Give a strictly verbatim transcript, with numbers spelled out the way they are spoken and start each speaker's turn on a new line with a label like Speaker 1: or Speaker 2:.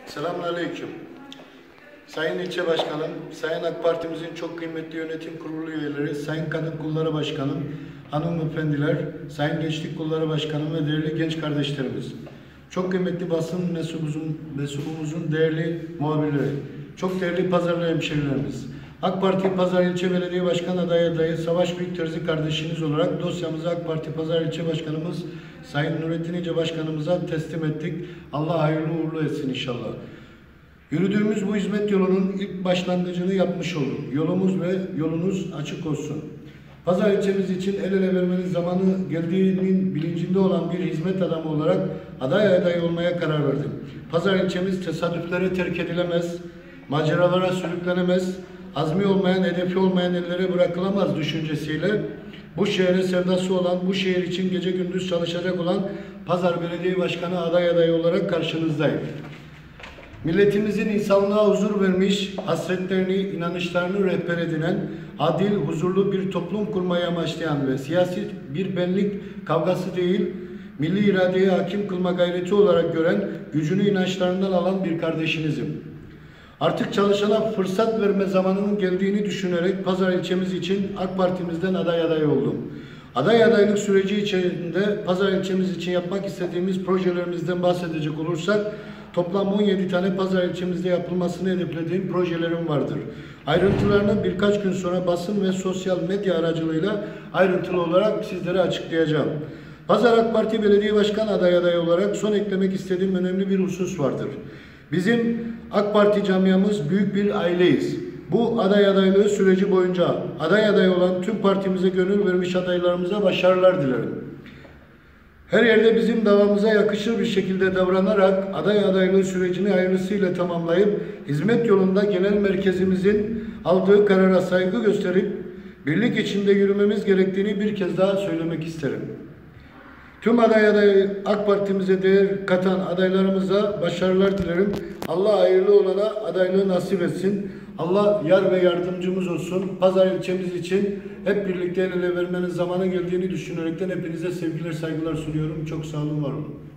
Speaker 1: Selamünaleyküm. Sayın İlçe Başkanım, Sayın AK Parti'mizin çok kıymetli yönetim kurulu üyeleri, Sayın Kadın Kolları Başkanım, hanımefendiler, Sayın Gençlik Kolları Başkanım ve değerli genç kardeşlerimiz. Çok kıymetli basın mensubumuzun, mensubumuzun değerli muhabirleri, çok değerli Pazarlı hemşerilerimiz. AK Parti Pazar İlçe Belediye Başkan adayı adayı Savaş Büyükterzi kardeşiniz olarak dosyamızı AK Parti Pazar İlçe Başkanımız Sayın Nurettin İnce Başkanımıza teslim ettik. Allah hayırlı uğurlu etsin inşallah. Yürüdüğümüz bu hizmet yolunun ilk başlangıcını yapmış olduk. Yolumuz ve yolunuz açık olsun. Pazar ilçemiz için el ele vermenin zamanı geldiğinin bilincinde olan bir hizmet adamı olarak aday adayı olmaya karar verdim. Pazar ilçemiz tesadüflere terk edilemez, maceralara sürüklenemez, azmi olmayan, hedefi olmayan ellere bırakılamaz düşüncesiyle bu şehre sevdası olan, bu şehir için gece gündüz çalışacak olan Pazar Belediye Başkanı aday adayı olarak karşınızdayım. Milletimizin insanlığa huzur vermiş, hasretlerini, inanışlarını rehber edinen, adil, huzurlu bir toplum kurmayı amaçlayan ve siyasi bir benlik kavgası değil, milli iradeyi hakim kılma gayreti olarak gören, gücünü inançlarından alan bir kardeşinizim. Artık çalışana fırsat verme zamanının geldiğini düşünerek Pazar ilçemiz için AK Parti'mizden aday aday oldum. Aday adaylık süreci içerisinde Pazar ilçemiz için yapmak istediğimiz projelerimizden bahsedecek olursak, toplam on yedi tane Pazar ilçemizde yapılmasını hedeflediğim projelerim vardır. Ayrıntılarını birkaç gün sonra basın ve sosyal medya aracılığıyla ayrıntılı olarak sizlere açıklayacağım. Pazar AK Parti Belediye Başkan adayı adayı olarak son eklemek istediğim önemli bir husus vardır. Bizim AK Parti camiamız büyük bir aileyiz. Bu aday adaylığı süreci boyunca aday adayı olan tüm partimize gönül vermiş adaylarımıza başarılar dilerim. Her yerde bizim davamıza yakışır bir şekilde davranarak aday adaylığı sürecini hayırlısıyla tamamlayıp hizmet yolunda genel merkezimizin aldığı karara saygı gösterip birlik içinde yürümemiz gerektiğini bir kez daha söylemek isterim. Tüm aday adayı AK Parti'mize değer katan adaylarımıza başarılar dilerim. Allah hayırlı olana adaylığı nasip etsin. Allah yar ve yardımcımız olsun. Pazar ilçemiz için hep birlikte el ele vermenin zamanı geldiğini düşünerekten hepinize sevgiler, saygılar sunuyorum. Çok sağ olun, var olun.